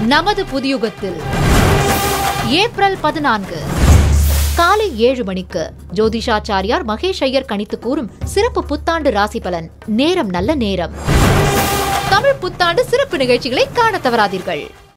நமது புதியுகத்தில் ஏப்ரல் 14 காலை 7 மணிக்கு ஜோதிஷாச்சாரியார் மகேஷ் ஐயர் கணித்து கூறும் சிறப்பு புத்தாண்டு ராசி பலன். நேரம் நல்ல நேரம். தமிழ் புத்தாண்டு சிறப்பு நிகழ்ச்சிகளை காண தவறாதீர்கள்.